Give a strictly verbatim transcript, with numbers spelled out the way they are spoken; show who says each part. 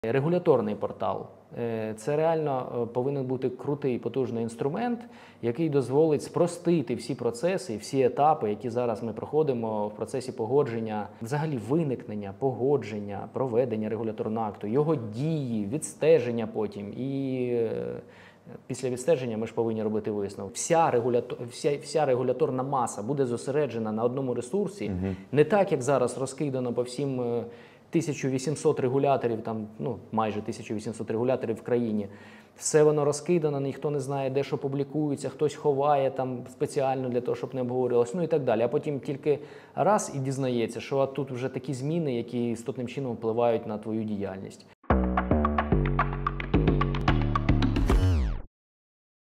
Speaker 1: Регуляторний портал – це реально повинен бути крутий, потужний інструмент, який дозволить спростити всі процеси, всі етапи, які зараз ми проходимо в процесі погодження, взагалі виникнення, погодження, проведення регуляторного акту, його дії, відстеження потім і після відстеження ми ж повинні робити висновок. Вся, регулятор, вся, вся регуляторна маса буде зосереджена на одному ресурсі, угу. Не так, як зараз розкидано по всім тисяча вісімсот регуляторів, там, ну, майже тисяча вісімсот регуляторів в країні. Все воно розкидано, ніхто не знає, де що публікується, хтось ховає там спеціально для того, щоб не обговорювалося, ну і так далі. А потім тільки раз і дізнається, що тут вже такі зміни, які істотним чином впливають на твою діяльність.